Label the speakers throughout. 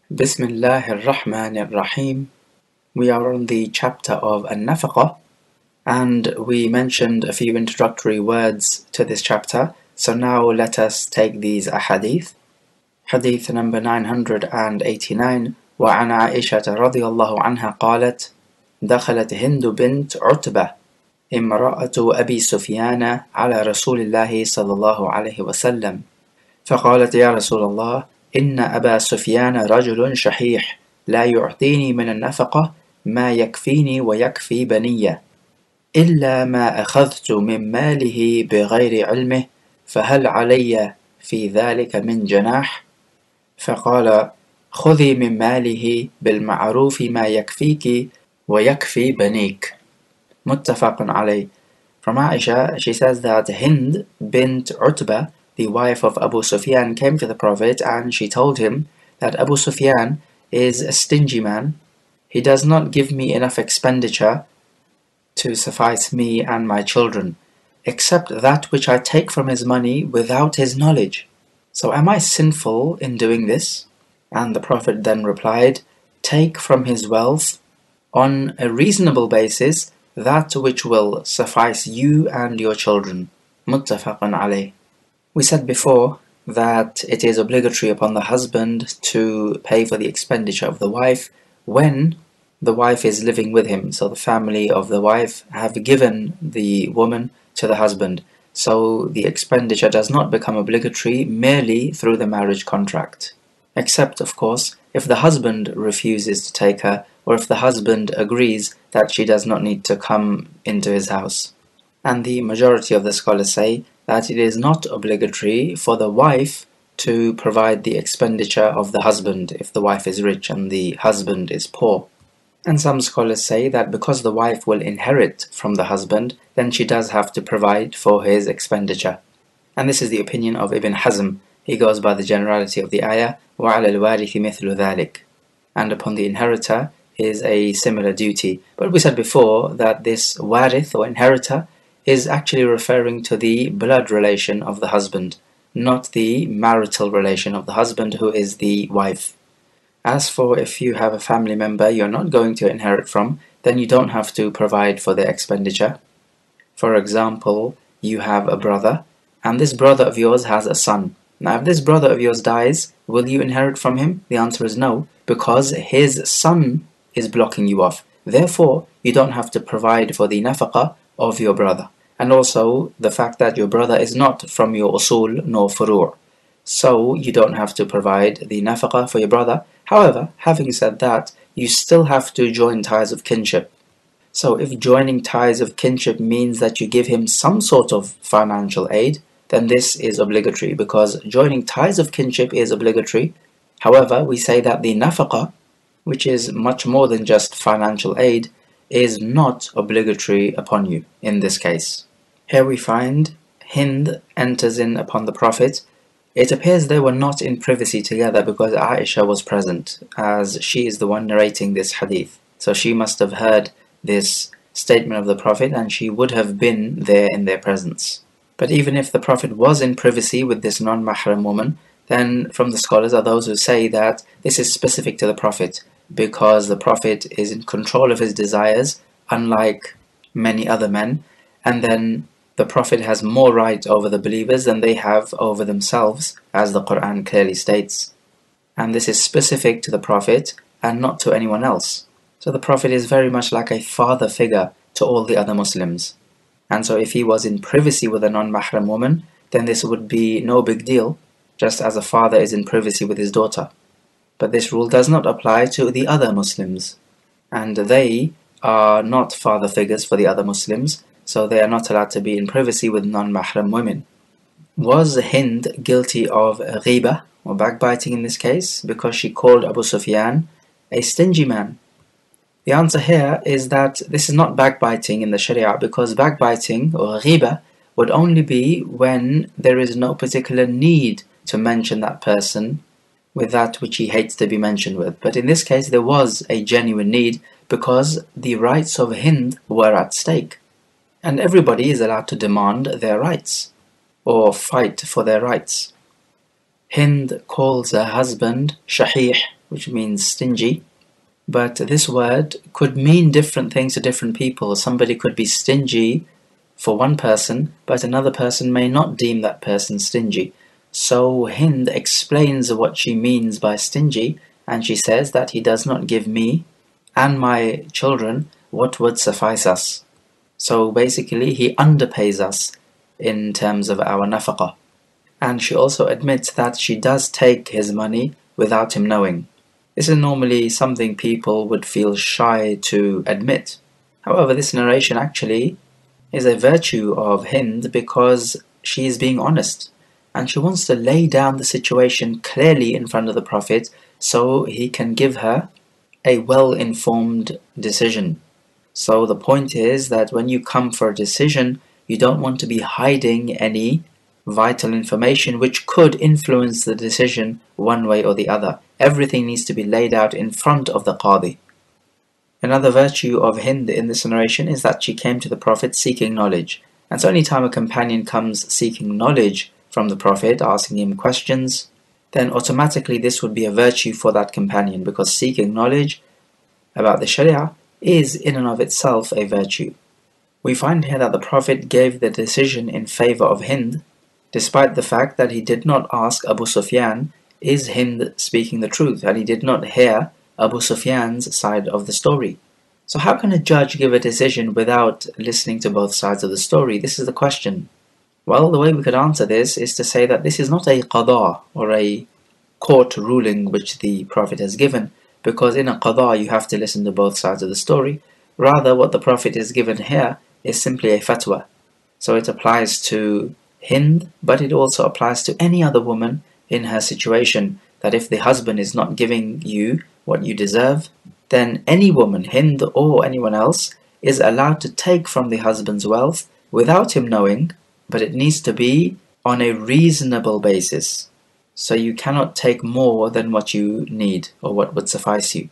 Speaker 1: Bismillahir Rahmanir Rahim. We are on the chapter of An-Nafaqah, and we mentioned a few introductory words to this chapter. So now let us take these ahadith. Hadith number 989. وعن عائشة رضي الله عنها قالت دخلت هند بنت عتبة امرأة أبي سفيان على رسول الله صلى الله عليه وسلم فقالت يا رسول الله إن أبا سفيان رجل شحيح لا يعطيني من النفقة ما يكفيني ويكفي بني إلا ما أخذت من ماله بغير علمه فهل علي في ذلك من جناح؟ فقال خذي من ماله بالمعروف ما يكفيك ويكفي بنيك. متفق عليه. From Aisha, she says that Hind bint Utbah, the wife of Abu Sufyan, came to the Prophet and she told him that Abu Sufyan is a stingy man. He does not give me enough expenditure to suffice me and my children, except that which I take from his money without his knowledge. So am I sinful in doing this? And the Prophet then replied, take from his wealth on a reasonable basis that which will suffice you and your children. Muttafaqun alayh. We said before that it is obligatory upon the husband to pay for the expenditure of the wife when the wife is living with him. So the family of the wife have given the woman to the husband. So the expenditure does not become obligatory merely through the marriage contract. Except, of course, if the husband refuses to take her, or if the husband agrees that she does not need to come into his house. And the majority of the scholars say that it is not obligatory for the wife to provide the expenditure of the husband if the wife is rich and the husband is poor. And some scholars say that because the wife will inherit from the husband, then she does have to provide for his expenditure. And this is the opinion of Ibn Hazm. He goes by the generality of the ayah, وَعَلَى الْوَارِثِ مِثْلُ ذَلِكَ. And upon the inheritor is a similar duty. But we said before that this warith or inheritor is actually referring to the blood relation of the husband, not the marital relation of the husband who is the wife. As for if you have a family member you're not going to inherit from, then you don't have to provide for their expenditure. For example, you have a brother, and this brother of yours has a son. Now if this brother of yours dies, will you inherit from him? The answer is no, because his son is blocking you off. Therefore, you don't have to provide for the nafaqah of your brother. And also, the fact that your brother is not from your usul nor furu'. So, you don't have to provide the nafaqah for your brother. However, having said that, you still have to join ties of kinship. So, if joining ties of kinship means that you give him some sort of financial aid, then this is obligatory, because joining ties of kinship is obligatory. However, we say that the nafaqah, which is much more than just financial aid, is not obligatory upon you in this case. Here we find Hind enters in upon the Prophet. It appears they were not in privacy together because Aisha was present, as she is the one narrating this hadith. So she must have heard this statement of the Prophet and she would have been there in their presence. But even if the Prophet was in privacy with this non-mahram woman, then from the scholars are those who say that this is specific to the Prophet, because the Prophet is in control of his desires, unlike many other men, and then the Prophet has more right over the believers than they have over themselves, as the Quran clearly states. And this is specific to the Prophet and not to anyone else. So the Prophet is very much like a father figure to all the other Muslims. And so if he was in privacy with a non-mahram woman, then this would be no big deal, just as a father is in privacy with his daughter. But this rule does not apply to the other Muslims, and they are not father figures for the other Muslims, so they are not allowed to be in privacy with non-mahram women. Was Hind guilty of ghibah, or backbiting in this case, because she called Abu Sufyan a stingy man? The answer here is that this is not backbiting in the Sharia, because backbiting or ghibah would only be when there is no particular need to mention that person with that which he hates to be mentioned with. But in this case there was a genuine need, because the rights of Hind were at stake. And everybody is allowed to demand their rights, or fight for their rights. Hind calls her husband shahih, which means stingy. But this word could mean different things to different people. Somebody could be stingy for one person, but another person may not deem that person stingy. So Hind explains what she means by stingy, and she says that he does not give me and my children what would suffice us. So basically he underpays us in terms of our nafaqah. And she also admits that she does take his money without him knowing. This is normally something people would feel shy to admit. However, this narration actually is a virtue of Hind because she is being honest and she wants to lay down the situation clearly in front of the Prophet so he can give her a well-informed decision. So the point is that when you come for a decision, you don't want to be hiding any vital information which could influence the decision one way or the other. Everything needs to be laid out in front of the Qadi. Another virtue of Hind in this narration is that she came to the Prophet seeking knowledge. And so any time a companion comes seeking knowledge from the Prophet, asking him questions, then automatically this would be a virtue for that companion, because seeking knowledge about the Sharia is in and of itself a virtue. We find here that the Prophet gave the decision in favor of Hind, despite the fact that he did not ask Abu Sufyan, is Hind speaking the truth? And he did not hear Abu Sufyan's side of the story. So how can a judge give a decision without listening to both sides of the story? This is the question. Well, the way we could answer this is to say that this is not a qada or a court ruling which the Prophet has given, because in a qada you have to listen to both sides of the story. Rather, what the Prophet is given here is simply a fatwa. So it applies to Hind, but it also applies to any other woman in her situation, that if the husband is not giving you what you deserve, then any woman, Hind or anyone else, is allowed to take from the husband's wealth without him knowing, but it needs to be on a reasonable basis. So you cannot take more than what you need or what would suffice you.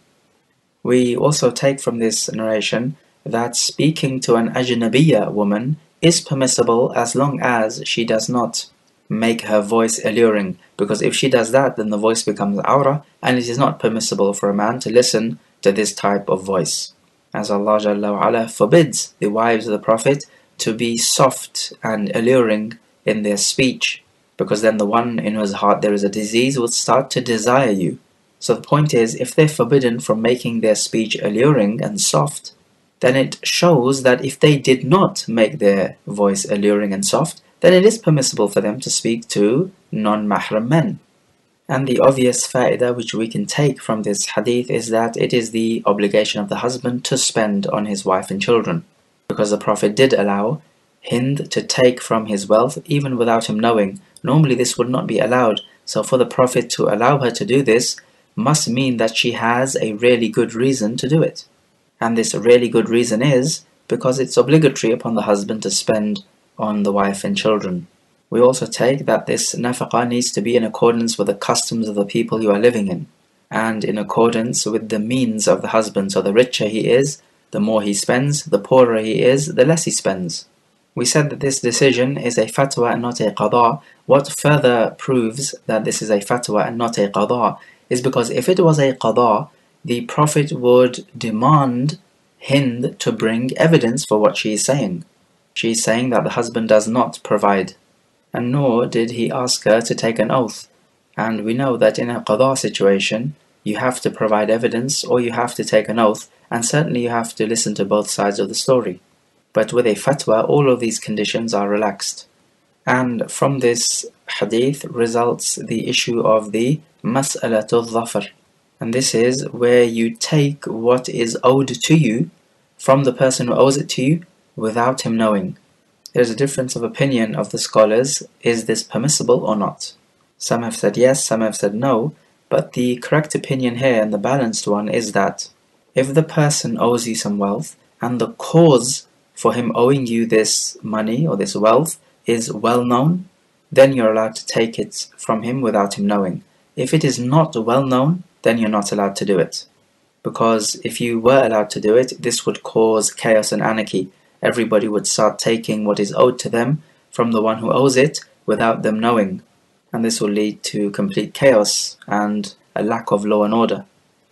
Speaker 1: We also take from this narration that speaking to an ajnabiyya woman is permissible as long as she does not make her voice alluring, because if she does that, then the voice becomes awra, and it is not permissible for a man to listen to this type of voice. As Allah Jalla wa Ala forbids the wives of the Prophet to be soft and alluring in their speech, because then the one in whose heart there is a disease would start to desire you. So the point is, if they're forbidden from making their speech alluring and soft, then it shows that if they did not make their voice alluring and soft, then it is permissible for them to speak to non-mahram men. And the obvious fa'idah which we can take from this hadith is that it is the obligation of the husband to spend on his wife and children, because the Prophet did allow Hind to take from his wealth even without him knowing. Normally this would not be allowed, so for the Prophet to allow her to do this must mean that she has a really good reason to do it. And this really good reason is because it's obligatory upon the husband to spend on the wife and children. We also take that this nafaqah needs to be in accordance with the customs of the people you are living in, and in accordance with the means of the husband. So the richer he is, the more he spends; the poorer he is, the less he spends. We said that this decision is a fatwa and not a qada. What further proves that this is a fatwa and not a qada is because if it was a qada, the Prophet would demand Hind to bring evidence for what she is saying. She is saying that the husband does not provide, and nor did he ask her to take an oath. And we know that in a qada situation, you have to provide evidence or you have to take an oath, and certainly you have to listen to both sides of the story. But with a fatwa, all of these conditions are relaxed. And from this hadith results the issue of the mas'alatul dhafar. And this is where you take what is owed to you from the person who owes it to you without him knowing. There's a difference of opinion of the scholars. Is this permissible or not? Some have said yes, some have said no, but the correct opinion here and the balanced one is that if the person owes you some wealth and the cause for him owing you this money or this wealth is well known, then you're allowed to take it from him without him knowing. If it is not well known, then you're not allowed to do it. Because if you were allowed to do it, this would cause chaos and anarchy. Everybody would start taking what is owed to them from the one who owes it without them knowing. And this will lead to complete chaos and a lack of law and order.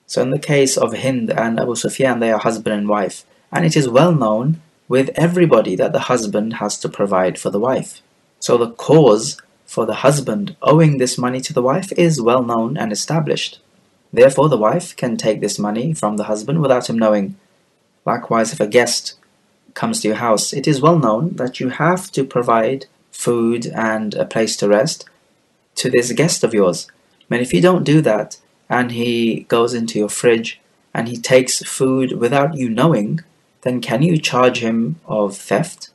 Speaker 1: So in the case of Hind and Abu Sufyan, they are husband and wife, and it is well known with everybody that the husband has to provide for the wife. So the cause for the husband owing this money to the wife is well known and established. Therefore, the wife can take this money from the husband without him knowing. Likewise, if a guest comes to your house, it is well known that you have to provide food and a place to rest to this guest of yours. And if you don't do that, and he goes into your fridge and he takes food without you knowing, then can you charge him of theft?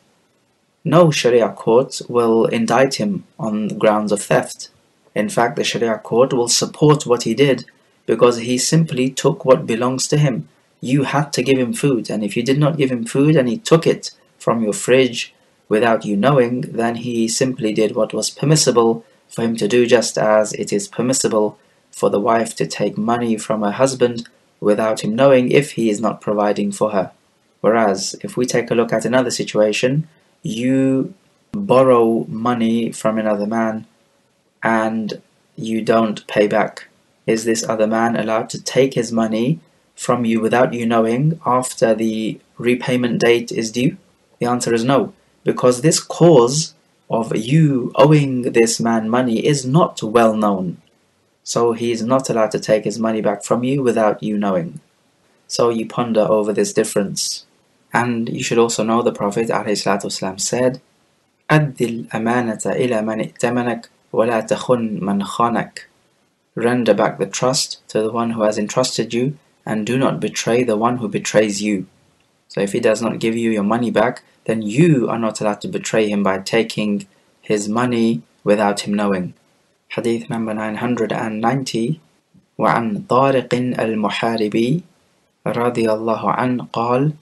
Speaker 1: No Sharia court will indict him on grounds of theft. In fact, the Sharia court will support what he did because he simply took what belongs to him. You had to give him food, and if you did not give him food and he took it from your fridge without you knowing, then he simply did what was permissible for him to do, just as it is permissible for the wife to take money from her husband without him knowing if he is not providing for her. Whereas, if we take a look at another situation, you borrow money from another man and you don't pay back. Is this other man allowed to take his money from you without you knowing after the repayment date is due? The answer is no, because this cause of you owing this man money is not well known. So he is not allowed to take his money back from you without you knowing. So you ponder over this difference. And you should also know the Prophet ﷺ said, أَدِّ الْأَمَانَةَ إِلَى مَنِ ائْتَمَنَكَ وَلَا تَخُنْ مَنْ خَانَكَ. Render back the trust to the one who has entrusted you, and do not betray the one who betrays you. So if he does not give you your money back, then you are not allowed to betray him by taking his money without him knowing. Hadith number 990. وعن طارق المحاربي رضي الله عنه قال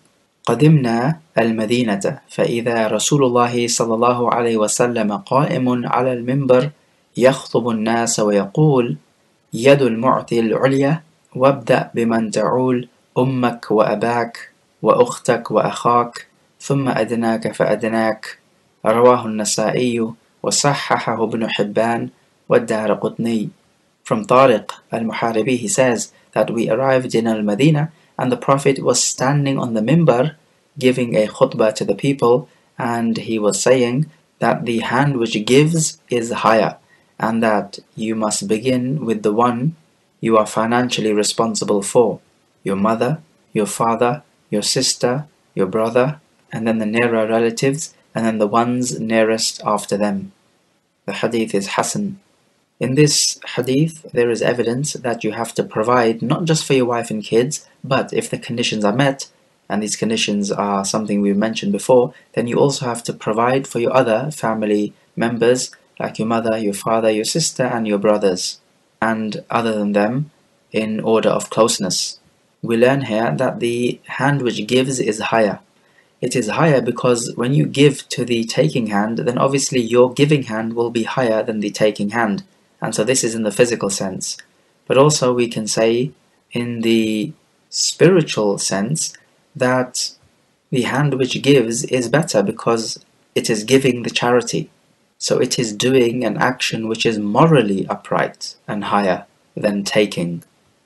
Speaker 1: قدمنا المدينة فإذا رسول الله صلى الله عليه وسلم قائم على المنبر يخطب الناس ويقول يد المعطي العليا وابدأ بمن تعول أمك وأباك وأختك وأخاك ثم أدناك فأدناك. رواه النسائي وصححه ابن حبان والدارقطني. From Tariq al-Muharibi, he says that we arrived in Al-Madinah and the Prophet was standing on the minbar giving a khutbah to the people, and he was saying that the hand which gives is higher, and that you must begin with the one you are financially responsible for: your mother, your father, your sister, your brother, and then the nearer relatives, and then the ones nearest after them. The hadith is Hasan. In this hadith, there is evidence that you have to provide not just for your wife and kids, but if the conditions are met, and these conditions are something we've mentioned before, then you also have to provide for your other family members, like your mother, your father, your sister, and your brothers, and other than them, in order of closeness. We learn here that the hand which gives is higher. It is higher because when you give to the taking hand, then obviously your giving hand will be higher than the taking hand. And so this is in the physical sense. But also we can say in the spiritual sense that the hand which gives is better because it is giving the charity. So it is doing an action which is morally upright and higher than taking.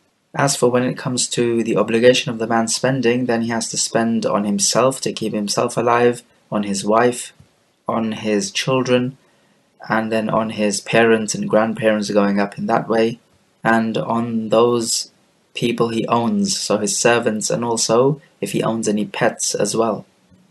Speaker 1: As for when it comes to the obligation of the man spending, then he has to spend on himself to keep himself alive, on his wife, on his children, and then on his parents and grandparents going up in that way, and on those people he owns, so his servants, and also if he owns any pets as well.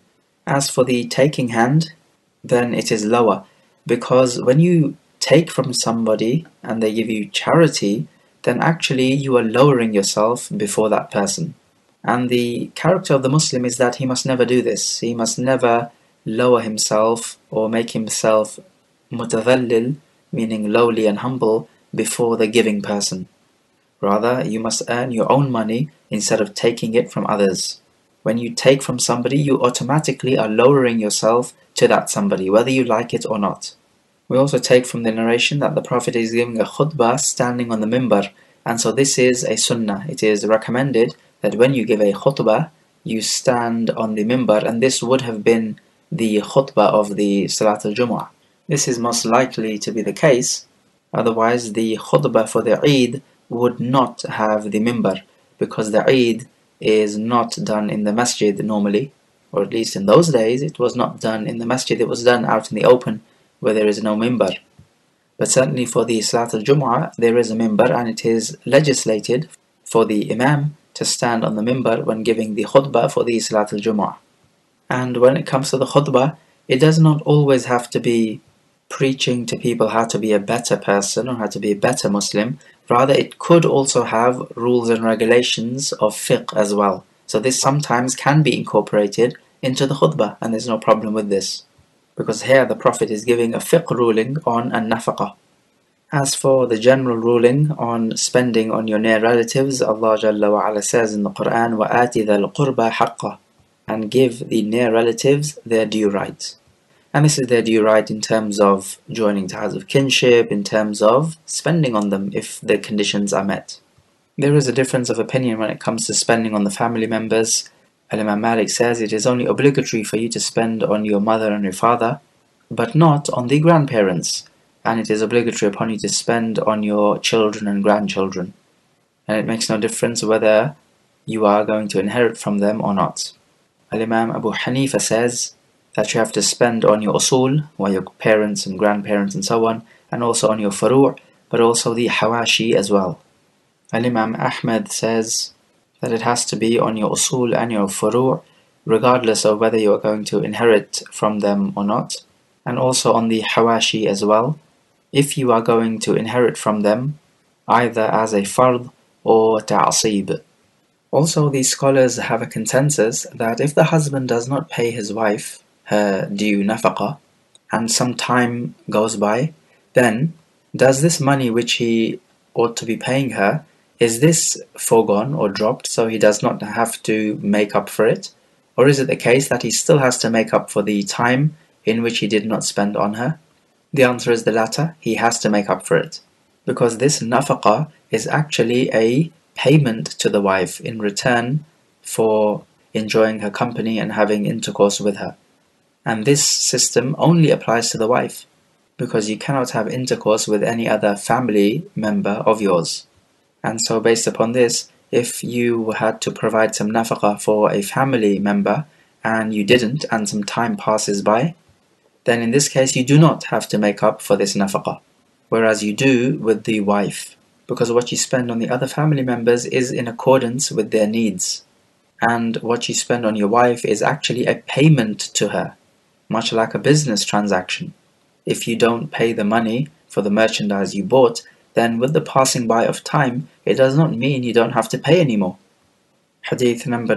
Speaker 1: As for the taking hand, then it is lower, because when you take from somebody and they give you charity, then actually you are lowering yourself before that person. And the character of the Muslim is that he must never do this. He must never lower himself or make himself mutadhallil, meaning lowly and humble, before the giving person. Rather, you must earn your own money instead of taking it from others. When you take from somebody, you automatically are lowering yourself to that somebody, whether you like it or not. We also take from the narration that the Prophet is giving a khutbah standing on the minbar, and so this is a sunnah. It is recommended that when you give a khutbah, you stand on the minbar, and this would have been the khutbah of the Salat al-Jumu'ah. This is most likely to be the case, otherwise the khutbah for the Eid would not have the minbar, because the Eid is not done in the masjid normally, or at least in those days it was not done in the masjid, it was done out in the open where there is no mimbar. But certainly for the Salat al-Jum'ah there is a mimbar, and it is legislated for the Imam to stand on the mimbar when giving the khutbah for the Salat al-Jum'ah. And when it comes to the khutbah, it does not always have to be preaching to people how to be a better person or how to be a better Muslim. Rather, it could also have rules and regulations of fiqh as well. So this sometimes can be incorporated into the khutbah, and there's no problem with this, because here the Prophet is giving a fiqh ruling on an-nafaqah. As for the general ruling on spending on your near relatives, Allah Jalla wa Ala says in the Quran, وَآتِ ذَا الْقُرْبَى حَقَّهُ, and give the near relatives their due right. And this is their due right in terms of joining ties of kinship, in terms of spending on them if the conditions are met. There is a difference of opinion when it comes to spending on the family members. Imam Malik says it is only obligatory for you to spend on your mother and your father, but not on the grandparents, and it is obligatory upon you to spend on your children and grandchildren. And it makes no difference whether you are going to inherit from them or not. Imam Abu Hanifa says that you have to spend on your usul, or your parents and grandparents and so on, and also on your furu', but also the hawashi as well. Imam Ahmad says that it has to be on your usul and your furu', regardless of whether you are going to inherit from them or not, and also on the hawashi as well, if you are going to inherit from them, either as a fard or ta'asib. Also, these scholars have a consensus that if the husband does not pay his wife her due nafaqah, and some time goes by, then does this money which he ought to be paying her, is this foregone or dropped so he does not have to make up for it? Or is it the case that he still has to make up for the time in which he did not spend on her? The answer is the latter. He has to make up for it, because this nafaqah is actually a payment to the wife in return for enjoying her company and having intercourse with her. And this system only applies to the wife, because you cannot have intercourse with any other family member of yours. And so based upon this, if you had to provide some nafaqah for a family member and you didn't, and some time passes by, then in this case you do not have to make up for this nafaqah, whereas you do with the wife, because what you spend on the other family members is in accordance with their needs, and what you spend on your wife is actually a payment to her, much like a business transaction. If you don't pay the money for the merchandise you bought, then with the passing by of time, it does not mean you don't have to pay anymore. Hadith number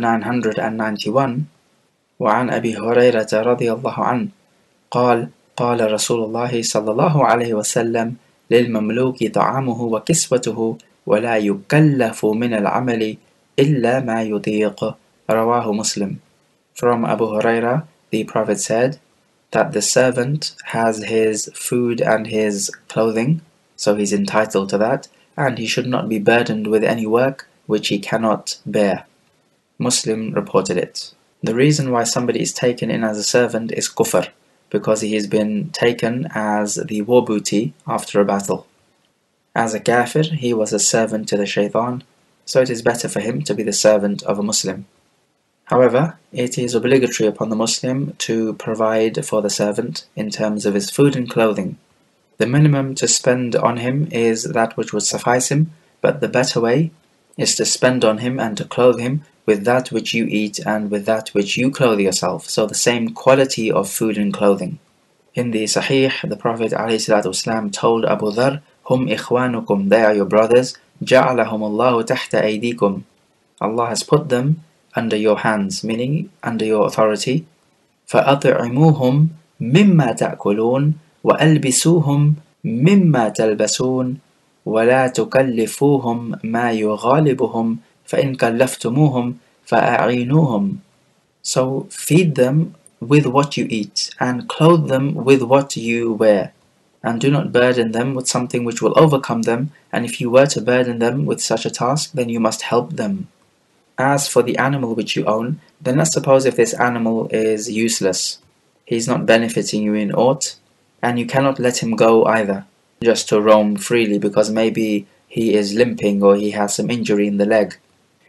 Speaker 1: 991. وعن أبي هريرة رضي الله عنه قال قال رسول الله صلى الله عليه وسلم للمملوك طعامه وكسوته ولا يكلف من العمل إلا ما يطيق. رواه مسلم. From Abu Huraira, the Prophet said that the servant has his food and his clothing, so he's entitled to that, and he should not be burdened with any work which he cannot bear. Muslim reported it. The reason why somebody is taken in as a servant is kufr, because he has been taken as the war booty after a battle. As a kafir, he was a servant to the shaitan, so it is better for him to be the servant of a Muslim. However, it is obligatory upon the Muslim to provide for the servant in terms of his food and clothing. The minimum to spend on him is that which would suffice him, but the better way is to spend on him and to clothe him with that which you eat and with that which you clothe yourself, so the same quality of food and clothing. In the Sahih, the Prophet ﷺ told Abu Dharr, Hum ikhwanukum, they are your brothers, Ja'alahum Allahu tahta aydikum, Allah has put them under your hands, meaning under your authority. فَأَطْعِمُوهُمْ مِمَّا تَأْكُلُونَ وَأَلْبِسُوهُمْ مِمَّا تَلْبَسُونَ وَلَا تُكَلِّفُوهُمْ مَا يُغَالِبُهُمْ فَإِنْ كَلَّفْتُمُوهُمْ فَأَعِينُوهُمْ. So feed them with what you eat, and clothe them with what you wear, and do not burden them with something which will overcome them, and if you were to burden them with such a task, then you must help them. As for the animal which you own, then let's suppose if this animal is useless, he's not benefiting you in aught, and you cannot let him go either, just to roam freely because maybe he is limping or he has some injury in the leg.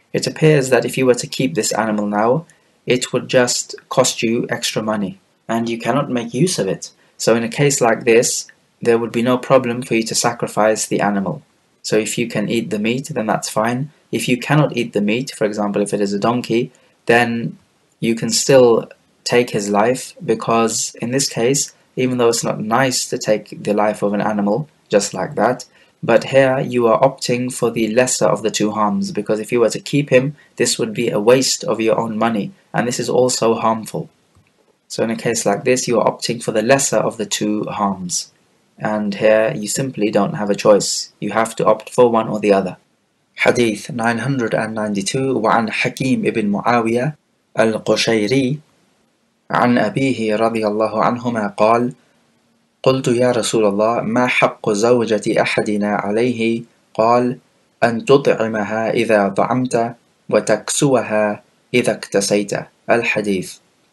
Speaker 1: It appears that if you were to keep this animal now, it would just cost you extra money, and you cannot make use of it. So in a case like this, there would be no problem for you to sacrifice the animal. So if you can eat the meat, then that's fine. If you cannot eat the meat, for example, if it is a donkey, then you can still take his life, because in this case, even though it's not nice to take the life of an animal just like that, but here you are opting for the lesser of the two harms, because if you were to keep him, this would be a waste of your own money, and this is also harmful. So in a case like this, you are opting for the lesser of the two harms. And here you simply don't have a choice. You have to opt for one or the other. Hadith 992 وعن حكيم ابن معاوية القشيري عن أبيه رضي الله عنهما قال: قلت يا رسول الله ما حق زوجة أحدنا عليه؟ قال: أن تطعمها إذا طعمت وتكسوها إذا اكتسيت. الحديث.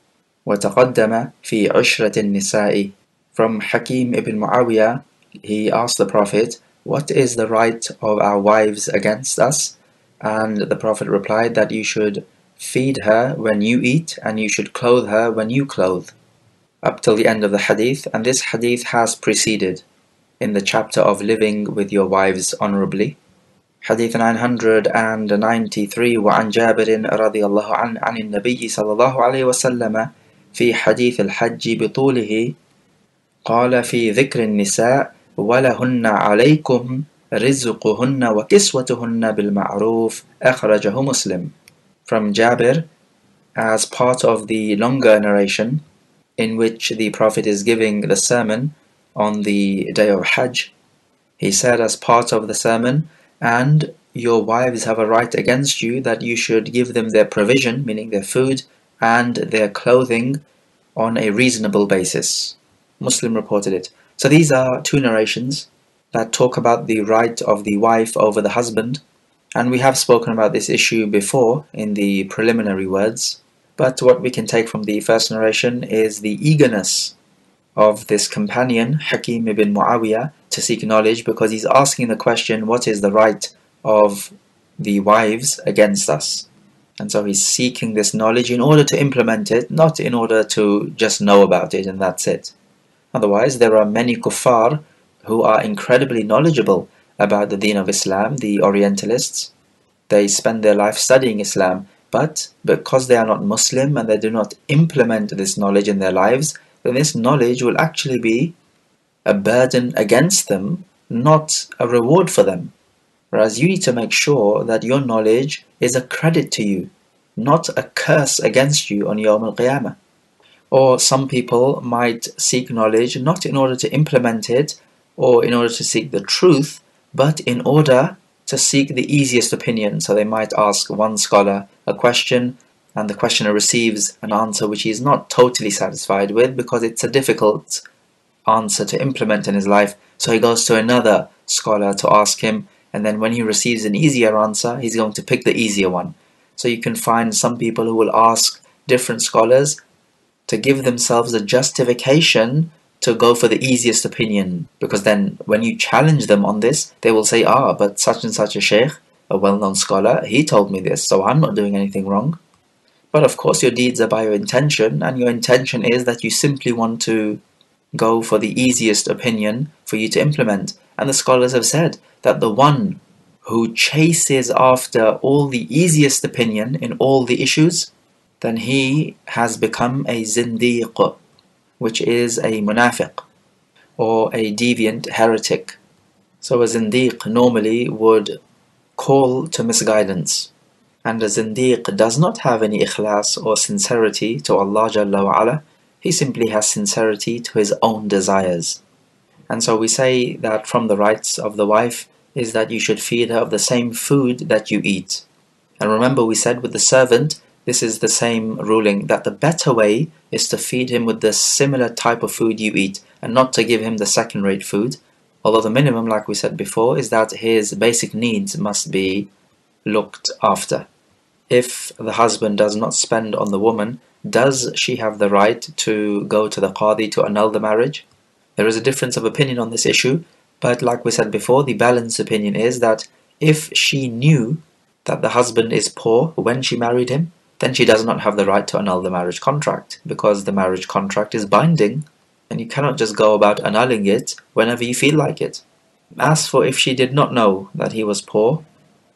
Speaker 1: وتقدم في عشرة النساء. From Hakim ibn Muawiyah, he asked the Prophet, what is the right of our wives against us? And the Prophet replied that you should feed her when you eat, and you should clothe her when you clothe, up till the end of the hadith. And this hadith has preceded in the chapter of living with your wives honorably. Hadith 993 وعن جابر رضي الله عنه عن النبي صلى الله عليه وسلم في حديث الحج بطوله قال في ذكر النساء ولهن عليكم رزقهن وكسوتهن بالمعروف أخرجه مسلم. From Jabir, as part of the longer narration in which the Prophet is giving the sermon on the day of Hajj, he said as part of the sermon, and your wives have a right against you that you should give them their provision, meaning their food, and their clothing on a reasonable basis. Muslim reported it. So these are two narrations that talk about the right of the wife over the husband, and we have spoken about this issue before in the preliminary words. But what we can take from the first narration is the eagerness of this companion, Hakim ibn Muawiyah, to seek knowledge, because he's asking the question, what is the right of the wives against us? And so he's seeking this knowledge in order to implement it, not in order to just know about it and that's it. Otherwise, there are many kuffar who are incredibly knowledgeable about the deen of Islam, the Orientalists. They spend their life studying Islam, but because they are not Muslim and they do not implement this knowledge in their lives, then this knowledge will actually be a burden against them, not a reward for them. Whereas you need to make sure that your knowledge is a credit to you, not a curse against you on Yawm al-Qiyamah. Or some people might seek knowledge not in order to implement it or in order to seek the truth, but in order to seek the easiest opinion. So they might ask one scholar a question, and the questioner receives an answer which he is not totally satisfied with because it's a difficult answer to implement in his life. So he goes to another scholar to ask him, and then when he receives an easier answer, he's going to pick the easier one. So you can find some people who will ask different scholars to give themselves a justification to go for the easiest opinion, because then when you challenge them on this, they will say, but such and such a sheikh, a well-known scholar, he told me this, so I'm not doing anything wrong. But of course your deeds are by your intention, and your intention is that you simply want to go for the easiest opinion for you to implement. And the scholars have said that the one who chases after all the easiest opinion in all the issues, then he has become a zindiq, which is a munafiq, or a deviant heretic. So a zindiq normally would call to misguidance, and a zindiq does not have any ikhlas or sincerity to Allah Jalla wa Ala. He simply has sincerity to his own desires. And so we say that from the rights of the wife is that you should feed her of the same food that you eat. And remember, we said with the servant, this is the same ruling, that the better way is to feed him with the similar type of food you eat, and not to give him the second-rate food. Although the minimum, like we said before, is that his basic needs must be looked after. If the husband does not spend on the woman, does she have the right to go to the qadi to annul the marriage? There is a difference of opinion on this issue, but like we said before, the balanced opinion is that if she knew that the husband is poor when she married him, then she does not have the right to annul the marriage contract, because the marriage contract is binding, and you cannot just go about annulling it whenever you feel like it. As for if she did not know that he was poor,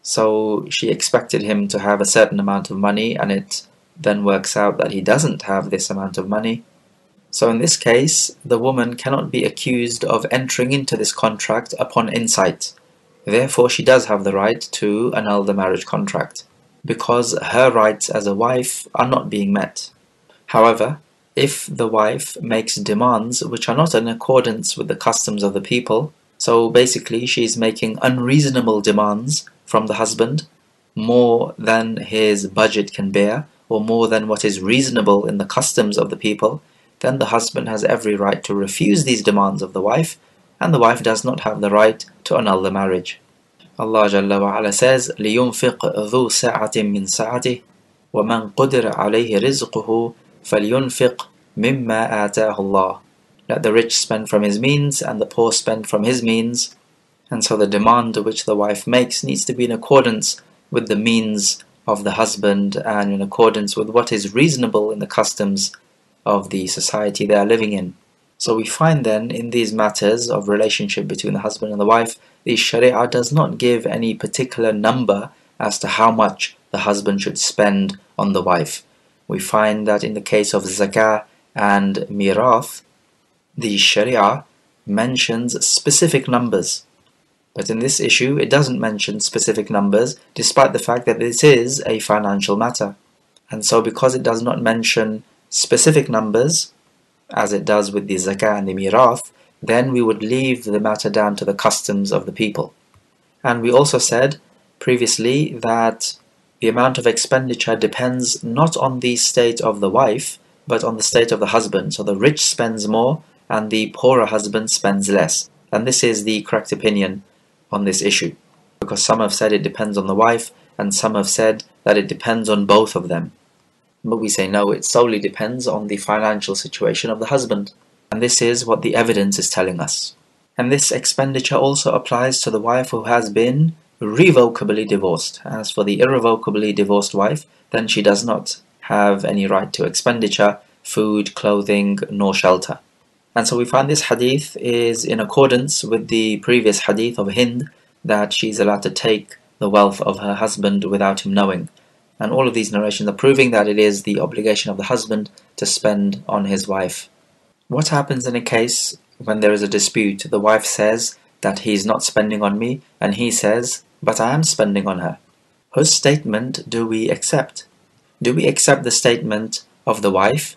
Speaker 1: so she expected him to have a certain amount of money, and it then works out that he doesn't have this amount of money, so in this case, the woman cannot be accused of entering into this contract upon insight. Therefore, she does have the right to annul the marriage contract, because her rights as a wife are not being met. However, if the wife makes demands which are not in accordance with the customs of the people, so basically she is making unreasonable demands from the husband, more than his budget can bear, or more than what is reasonable in the customs of the people, then the husband has every right to refuse these demands of the wife, and the wife does not have the right to annul the marriage. Allah Jalla wa Ala says, لِيُنْفِقْ ذُو سَعَةٍ مِّن سَعَتِهِ وَمَنْ قُدِرَ عَلَيْهِ رِزْقُهُ فَلْيُنْفِقْ مِمَّا آتَاهُ اللَّهُ. Let the rich spend from his means, and the poor spend from his means. And so the demand which the wife makes needs to be in accordance with the means of the husband, and in accordance with what is reasonable in the customs of the society they are living in. So we find then in these matters of relationship between the husband and the wife, the Sharia does not give any particular number as to how much the husband should spend on the wife. We find that in the case of zakah and mirath, the Sharia mentions specific numbers. But in this issue, it doesn't mention specific numbers, despite the fact that this is a financial matter. And so because it does not mention specific numbers, as it does with the zakah and the mirath, then we would leave the matter down to the customs of the people. And we also said previously that the amount of expenditure depends not on the state of the wife, but on the state of the husband. So the rich spends more, and the poorer husband spends less. And this is the correct opinion on this issue, because some have said it depends on the wife, and some have said that it depends on both of them. But we say no, it solely depends on the financial situation of the husband. And this is what the evidence is telling us. And this expenditure also applies to the wife who has been revocably divorced. As for the irrevocably divorced wife, then she does not have any right to expenditure, food, clothing, nor shelter. And so we find this hadith is in accordance with the previous hadith of Hind, that she's allowed to take the wealth of her husband without him knowing. And all of these narrations are proving that it is the obligation of the husband to spend on his wife. What happens in a case when there is a dispute? The wife says that he's not spending on me, and he says, but I am spending on her. Whose statement do we accept? Do we accept the statement of the wife?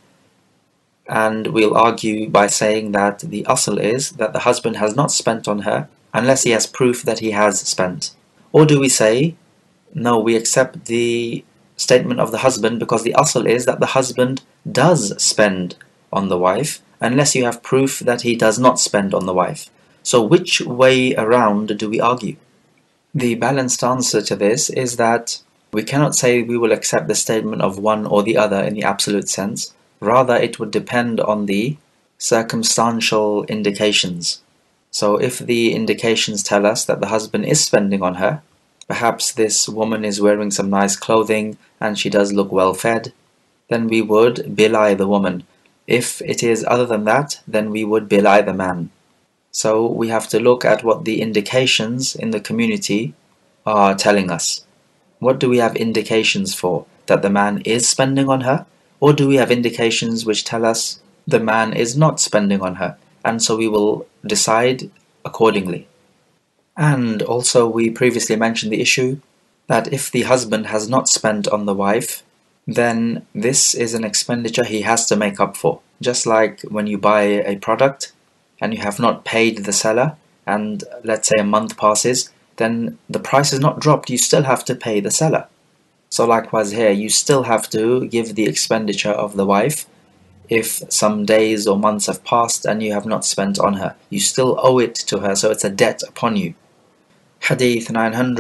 Speaker 1: And we'll argue by saying that the asl is that the husband has not spent on her unless he has proof that he has spent. Or do we say, no, we accept the statement of the husband because the asl is that the husband does spend on the wife unless you have proof that he does not spend on the wife. So which way around do we argue? The balanced answer to this is that we cannot say we will accept the statement of one or the other in the absolute sense. Rather, it would depend on the circumstantial indications. So if the indications tell us that the husband is spending on her, perhaps this woman is wearing some nice clothing and she does look well fed, then we would belie the woman. If it is other than that, then we would belie the man. So we have to look at what the indications in the community are telling us. What do we have indications for? That the man is spending on her? Or do we have indications which tell us the man is not spending on her? And so we will decide accordingly. And also we previously mentioned the issue that if the husband has not spent on the wife, then this is an expenditure he has to make up for. Just like when you buy a product and you have not paid the seller, and let's say a month passes, then the price is not dropped, you still have to pay the seller. So likewise here, you still have to give the expenditure of the wife if some days or months have passed and you have not spent on her. You still owe it to her, so it's a debt upon you. Hadith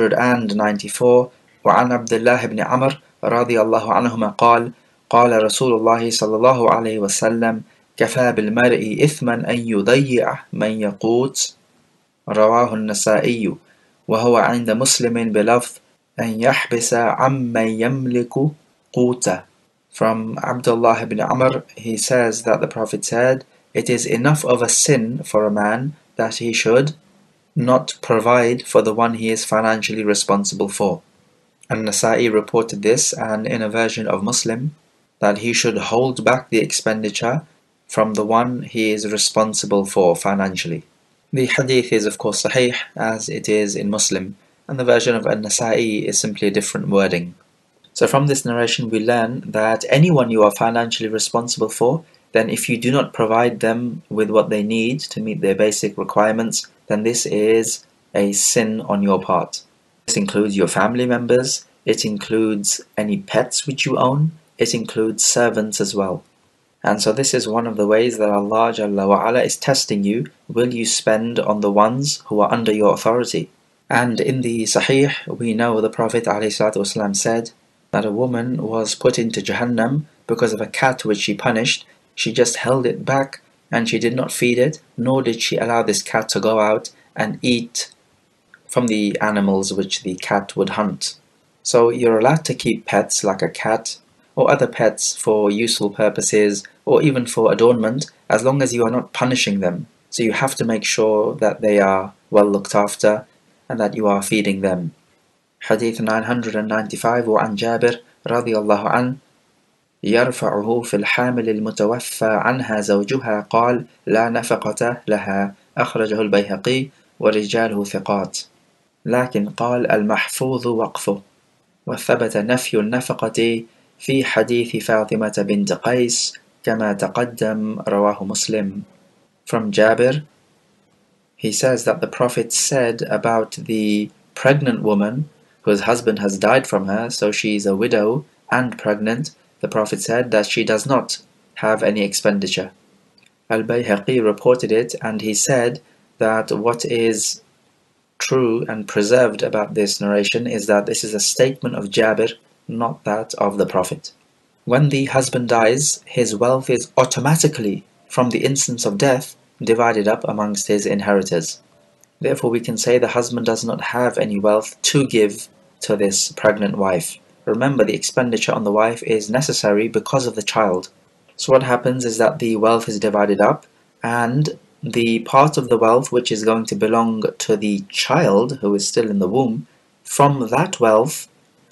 Speaker 1: 994 وعن عبد الله بن عمر رضي الله عنهما قال قال رسول الله صلى الله عليه وسلم كفى بالمرء إثما أن يضيع من يقوت رواه النسائي وهو عند مسلم بلفظ أن يحبس عمن يملك قوته. From Abdullah ibn Amr, he says that the Prophet said, it is enough of a sin for a man that he should not provide for the one he is financially responsible for. And Nasa'i reported this, and in a version of Muslim, that he should hold back the expenditure from the one he is responsible for financially. The hadith is of course sahih, as it is in Muslim, and the version of An-Nasa'i is simply a different wording. So from this narration we learn that anyone you are financially responsible for, then if you do not provide them with what they need to meet their basic requirements, then this is a sin on your part. This includes your family members, it includes any pets which you own, it includes servants as well. And so this is one of the ways that Allah Jalla wa Ala is testing you. Will you spend on the ones who are under your authority? And in the Sahih, we know the Prophet ﷺ said that a woman was put into Jahannam because of a cat which she punished. She just held it back and she did not feed it, nor did she allow this cat to go out and eat from the animals which the cat would hunt. So you're allowed to keep pets like a cat or other pets for useful purposes or even for adornment, as long as you are not punishing them. So you have to make sure that they are well looked after and that you are feeding them. Hadith 995 وعن جابر رضي الله عنه يرفعه في الحامل المتوفى عنها زوجها قال لا نفقة لها أخرجه البيهقي ورجاله ثقات لكن قال المحفوظ وقفه وثبت نفي النفقة في حديث فاطمة بنت قيس كما تقدم رواه مسلم. From Jabir, he says that the Prophet said about the pregnant woman whose husband has died from her, so she is a widow and pregnant. The Prophet said that she does not have any expenditure. Al-Bayhaqi reported it, and he said that what is true and preserved about this narration is that this is a statement of Jabir, not that of the Prophet. When the husband dies, his wealth is automatically, from the instance of death, divided up amongst his inheritors. Therefore we can say the husband does not have any wealth to give to this pregnant wife. Remember, the expenditure on the wife is necessary because of the child. So what happens is that the wealth is divided up, and the part of the wealth which is going to belong to the child who is still in the womb, from that wealth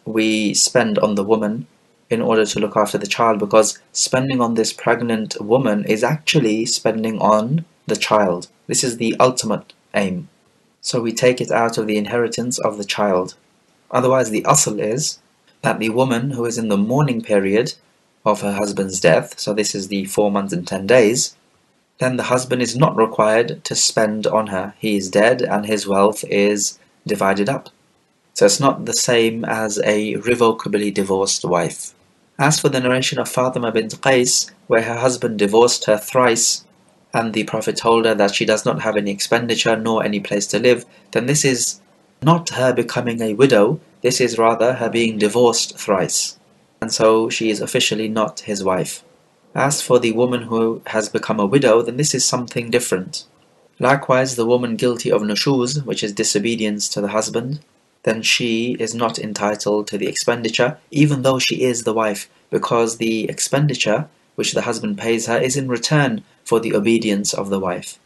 Speaker 1: we spend on the woman in order to look after the child, because spending on this pregnant woman is actually spending on the child. This is the ultimate aim. So we take it out of the inheritance of the child. Otherwise the asl is that the woman who is in the mourning period of her husband's death, so this is the 4 months and 10 days, then the husband is not required to spend on her. He is dead and his wealth is divided up. So it's not the same as a revocably divorced wife. As for the narration of Fatima bint Qais, where her husband divorced her thrice, and the Prophet told her that she does not have any expenditure nor any place to live, then this is not her becoming a widow, this is rather her being divorced thrice. And so she is officially not his wife. As for the woman who has become a widow, then this is something different. Likewise, the woman guilty of nushuz, which is disobedience to the husband, then she is not entitled to the expenditure, even though she is the wife, because the expenditure which the husband pays her is in return for the obedience of the wife.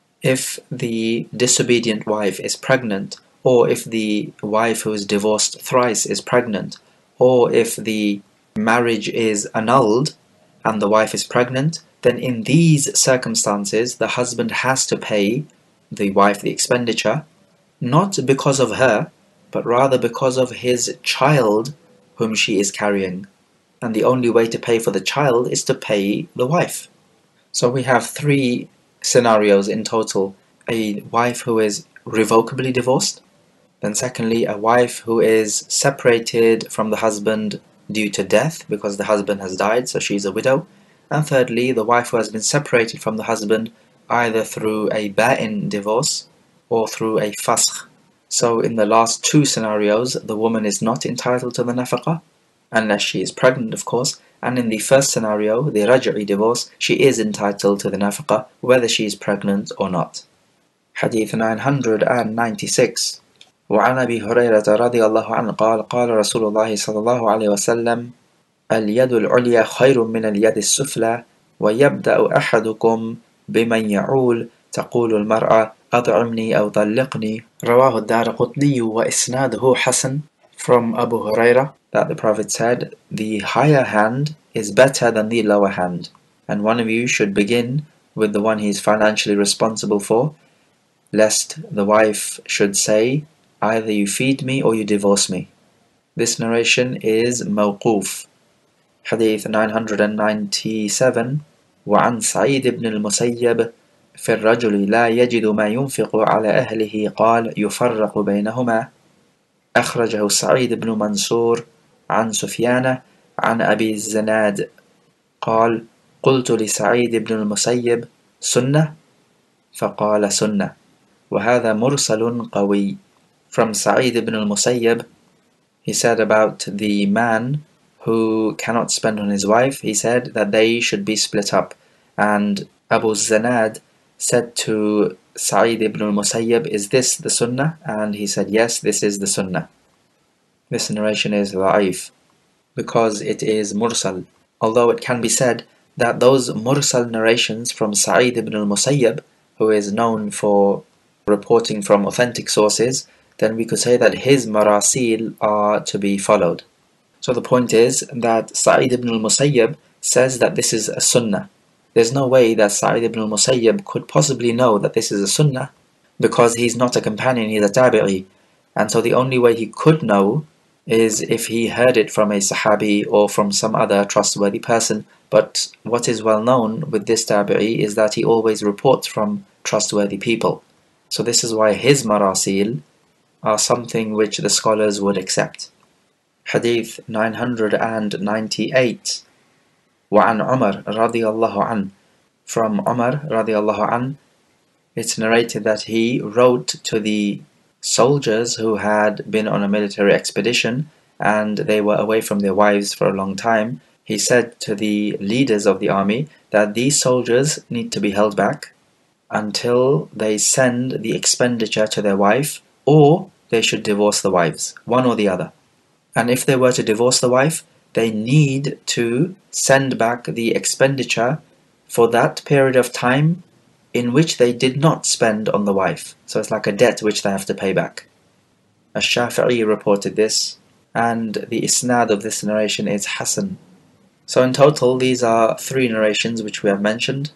Speaker 1: If the disobedient wife is pregnant, or if the wife who is divorced thrice is pregnant, or if the marriage is annulled and the wife is pregnant, then in these circumstances the husband has to pay the wife the expenditure, not because of her, but rather because of his child whom she is carrying. And the only way to pay for the child is to pay the wife. So we have 3 scenarios in total. A wife who is revocably divorced, then secondly a wife who is separated from the husband due to death because the husband has died, so she is a widow, and thirdly the wife who has been separated from the husband either through a ba'in divorce or through a fasakh. So in the last 2 scenarios the woman is not entitled to the nafaqah, unless she is pregnant of course, and in the first scenario, the raj'i divorce, she is entitled to the nafaqah whether she is pregnant or not. Hadith 996.
Speaker 2: وعن أبي هريرة رضي الله عنه قال قال رسول الله صلى الله عليه وسلم اليد العليا خير من اليد السفلى ويبدأ أحدكم بمن يعول تقول المرأة أطعمني أو طلقني.
Speaker 1: رواه الدارقطني وإسناده حسن. From Abu Huraira
Speaker 2: that the Prophet said, the higher hand is better than the lower hand, and one of you should begin with the one he is financially responsible for, lest the wife should say, either you feed me or you divorce me. This narration is mawquf. Hadith 997. وعن سعيد بن المسيب في الرجل لا يجد ما ينفق على أهله قال يفرق بينهما. أخرجه سعيد بن منصور عن سفيان عن أبي الزناد قال قلت لسعيد بن المسيب سنة فقال سنة وهذا مرسل قوي. From Sa'id ibn al-Musayyib, he said about the man who cannot spend on his wife, he said that they should be split up. And Abu Zanad said to Sa'id ibn al-Musayyib, is this the sunnah? And he said, yes, this is the sunnah. This narration is da'if because it is mursal. Although it can be said that those mursal narrations from Sa'id ibn al-Musayyib, who is known for reporting from authentic sources, then we could say that his marasil are to be followed. So the point is that Sa'id ibn al-Musayyib says that this is a sunnah. There's no way that Sa'id ibn al-Musayyib could possibly know that this is a sunnah because he's not a companion, he's a tabi'i. And so the only way he could know is if he heard it from a sahabi or from some other trustworthy person. But what is well known with this tabi'i is that he always reports from trustworthy people. So this is why his marasil are something which the scholars would accept. Hadith 998. وعن عمر رضي الله عنه. From Umar رضي الله عنه, it's narrated that he wrote to the soldiers who had been on a military expedition and they were away from their wives for a long time. He said to the leaders of the army that these soldiers need to be held back until they send the expenditure to their wife, or they should divorce the wives, one or the other. And if they were to divorce the wife, they need to send back the expenditure for that period of time in which they did not spend on the wife. So it's like a debt which they have to pay back. Ash-Shafi'i reported this, and the isnad of this narration is Hasan. So in total, these are 3 narrations which we have mentioned.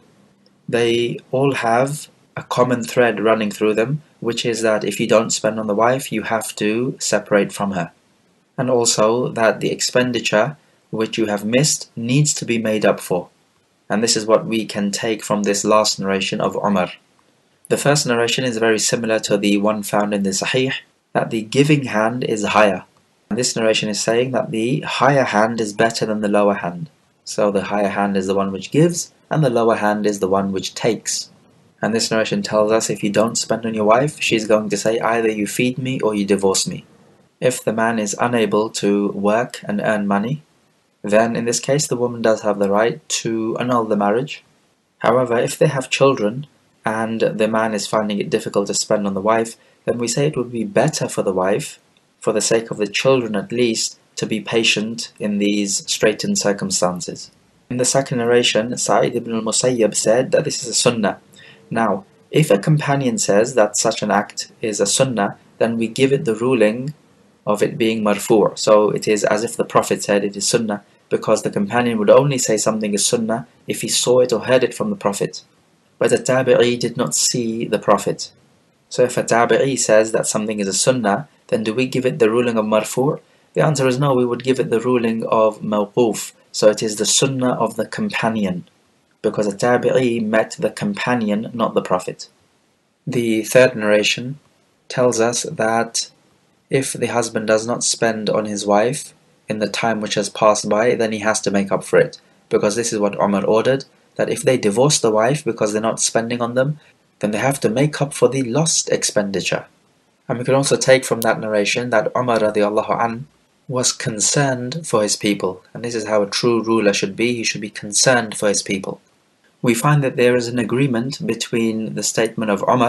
Speaker 2: They all have a common thread running through them, which is that if you don't spend on the wife, you have to separate from her. And also that the expenditure which you have missed needs to be made up for. And this is what we can take from this last narration of Umar. The first narration is very similar to the one found in the Sahih, that the giving hand is higher. And this narration is saying that the higher hand is better than the lower hand. So the higher hand is the one which gives, and the lower hand is the one which takes. And this narration tells us if you don't spend on your wife, she's going to say either you feed me or you divorce me. If the man is unable to work and earn money, then in this case the woman does have the right to annul the marriage. However, if they have children and the man is finding it difficult to spend on the wife, then we say it would be better for the wife, for the sake of the children at least, to be patient in these straitened circumstances. In the second narration, Sa'id ibn al-Musayyib said that this is a sunnah. Now, if a companion says that such an act is a sunnah, then we give it the ruling of it being marfu'. So it is as if the Prophet said it is sunnah, because the companion would only say something is sunnah if he saw it or heard it from the Prophet. But a tabi'i did not see the Prophet. So if a tabi'i says that something is a sunnah, then do we give it the ruling of marfu'? The answer is no, we would give it the ruling of mawquf. So it is the sunnah of the companion, because a tabi'i met the companion, not the Prophet. The third narration tells us that if the husband does not spend on his wife in the time which has passed by, then he has to make up for it, because this is what Umar ordered, that if they divorce the wife because they're not spending on them, then they have to make up for the lost expenditure. And we can also take from that narration that Umar radiallahu anh was concerned for his people, and this is how a true ruler should be. He should be concerned for his people. We find that there is an agreement between the statement of Umar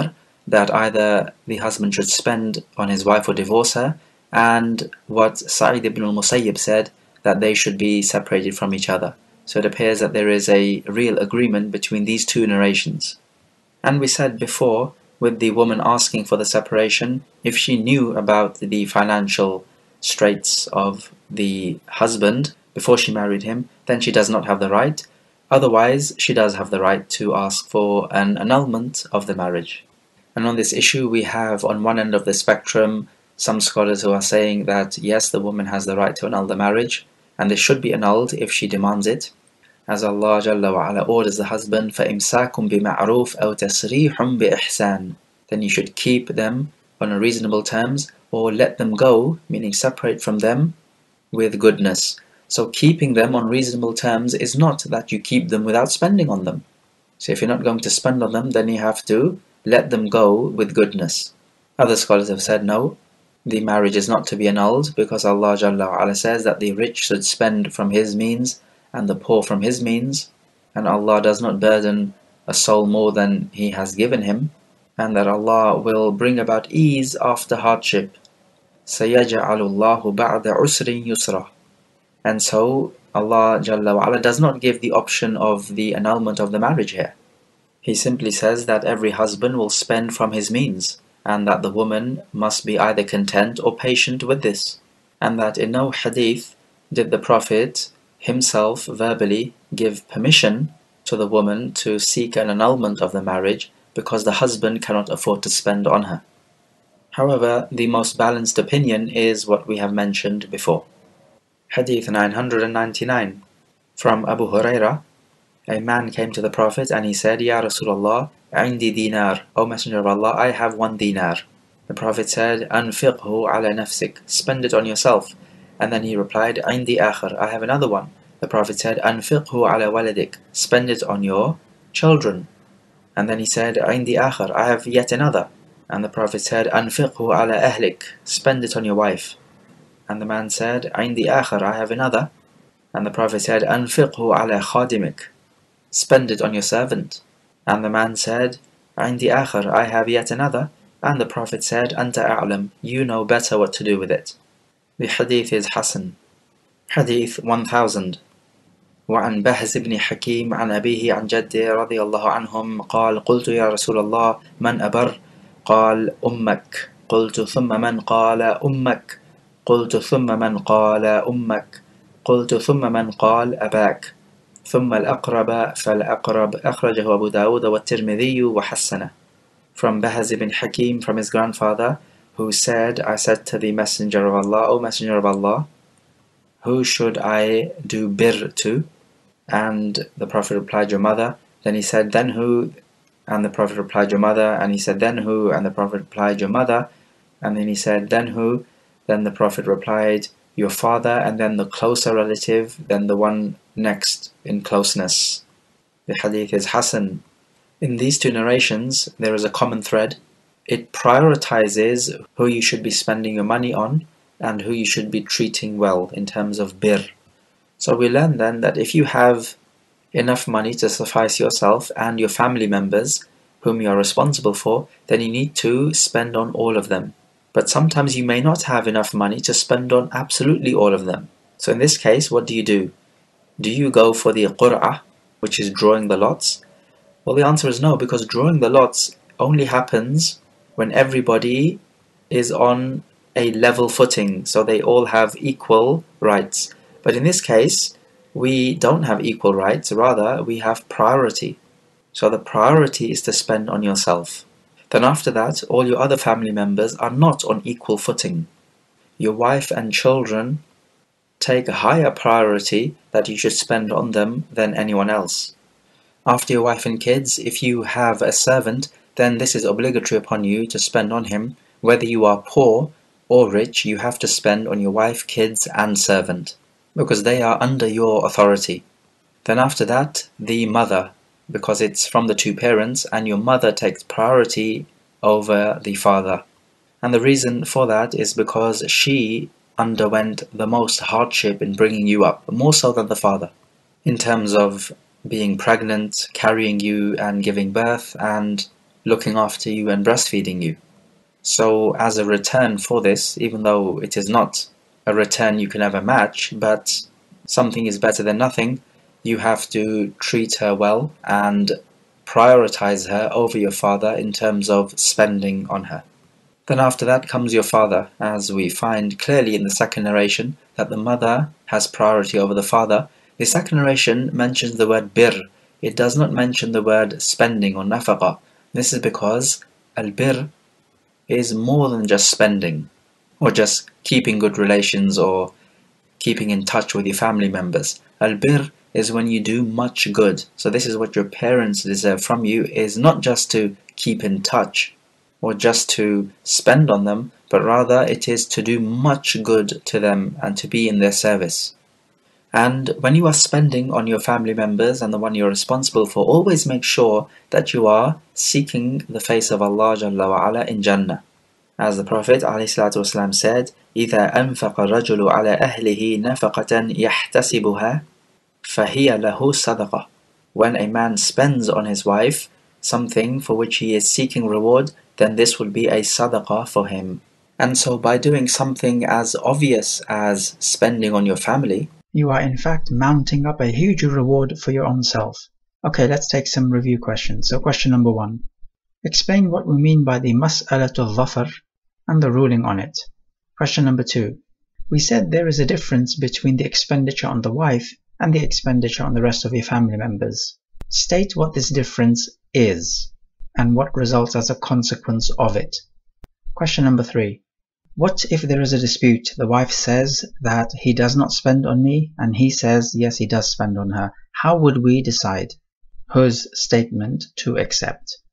Speaker 2: that either the husband should spend on his wife or divorce her, and what Sa'id ibn al-Musayyib said, that they should be separated from each other. So it appears that there is a real agreement between these two narrations. And we said before, with the woman asking for the separation, if she knew about the financial straits of the husband before she married him, then she does not have the right. Otherwise, she does have the right to ask for an annulment of the marriage. And on this issue, we have on one end of the spectrum some scholars who are saying that yes, the woman has the right to annul the marriage, and it should be annulled if she demands it. As Allah Jalla wa Ala orders the husband, فَإِمْسَاكٌ بِمَعْرُوفٍ أَوْ تَسْرِيحٌ بِإِحْسَانٍ, then you should keep them on a reasonable terms, or let them go, meaning separate from them, with goodness. So keeping them on reasonable terms is not that you keep them without spending on them. So if you're not going to spend on them, then you have to let them go with goodness. Other scholars have said no, the marriage is not to be annulled, because Allah Jalla wa Ala says that the rich should spend from his means and the poor from his means, and Allah does not burden a soul more than He has given him, and that Allah will bring about ease after hardship. سَيَجْعَلُ اللَّهُ بَعْدَ عُسْرٍ يُسْرًا. And so Allah Jalla wa Ala does not give the option of the annulment of the marriage here. He simply says that every husband will spend from his means, and that the woman must be either content or patient with this, and that in no hadith did the Prophet himself verbally give permission to the woman to seek an annulment of the marriage because the husband cannot afford to spend on her. However, the most balanced opinion is what we have mentioned before. Hadith 999 from Abu Hurairah. A man came to the Prophet and he said, Ya Rasulullah, عندي dinar, O Messenger of Allah, I have 1 dinar. The Prophet said, أنفقه على نفسك, spend it on yourself. And then he replied, عندي آخر, I have another one. The Prophet said, أنفقه على ولدك, spend it on your children. And then he said, عندي آخر, I have yet another. And the Prophet said, أنفقه على أهلك, spend it on your wife. And the man said, عندي آخر, I have another. And the Prophet said, أنفقه على خادمك, spend it on your servant. And the man said, عندي آخر, I have yet another. And the Prophet said, أنت أعلم, you know better what to do with it. The hadith is Hasan. Hadith 1000. وعن بهز بن حكيم عن أبيه عن جده رضي الله عنهم قال قلت يا رسول الله من أبر؟ قال أمك. قلت ثم من؟ قال أمك. قلت ثم من؟ قال أمك. قلت ثم من؟ قال أباك. ثم الأقرب فالأقرب. أخرجه أبو داود والترمذي وحسنه. From Bahaz ibn Hakim, from his grandfather, who said, I said to the Messenger of Allah, O Messenger of Allah, who should I do birr to? And the Prophet replied, your mother. Then he said, then who? And the Prophet replied, your mother. And he said, then who? And the Prophet replied, your mother. And then he said, then who? Then the Prophet replied, your father, and then the closer relative, then the one next in closeness. The hadith is Hasan. In these two narrations, there is a common thread. It prioritizes who you should be spending your money on and who you should be treating well in terms of birr. So we learn then that if you have enough money to suffice yourself and your family members whom you are responsible for, then you need to spend on all of them. But sometimes you may not have enough money to spend on absolutely all of them. So in this case, what do? Do you go for the qur'ah, which is drawing the lots? Well, the answer is no, because drawing the lots only happens when everybody is on a level footing, so they all have equal rights. But in this case, we don't have equal rights, rather we have priority. So the priority is to spend on yourself. Then after that, all your other family members are not on equal footing. Your wife and children take a higher priority that you should spend on them than anyone else. After your wife and kids, if you have a servant, then this is obligatory upon you to spend on him. Whether you are poor or rich, you have to spend on your wife, kids and servant, because they are under your authority. Then after that, the mother, because it's from the two parents, and your mother takes priority over the father. And the reason for that is because she underwent the most hardship in bringing you up, more so than the father, in terms of being pregnant, carrying you and giving birth, and looking after you and breastfeeding you. So as a return for this, even though it is not a return you can ever match, but something is better than nothing, you have to treat her well and prioritize her over your father in terms of spending on her. Then after that comes your father, as we find clearly in the second narration that the mother has priority over the father. The second narration mentions the word bir. It does not mention the word spending or nafaqa. This is because al-bir is more than just spending or just keeping good relations or keeping in touch with your family members. Al-bir is when you do much good. So this is what your parents deserve from you, is not just to keep in touch or just to spend on them, but rather it is to do much good to them and to be in their service. And when you are spending on your family members and the one you're responsible for, always make sure that you are seeking the face of Allah Jalla wa Ala in Jannah. As the Prophet ﷺ said, إِذَا أَنفَقَ الرَّجُلُ عَلَى أَهْلِهِ نَفَقَةً يَحْتَسِبُهَا فَهِيَ لَهُ صَدَقَةٌ. When a man spends on his wife something for which he is seeking reward, then this will be a sadaqah for him. And so by doing something as obvious as spending on your family,
Speaker 1: you are in fact mounting up a huge reward for your own self. Okay, let's take some review questions. So question number 1. Explain what we mean by the mas'alatul dhafar and the ruling on it. Question number 2. We said there is a difference between the expenditure on the wife and the expenditure on the rest of your family members. State what this difference is and what results as a consequence of it. Question number 3. What if there is a dispute? The wife says that he does not spend on me and he says yes, he does spend on her. How would we decide whose statement to accept?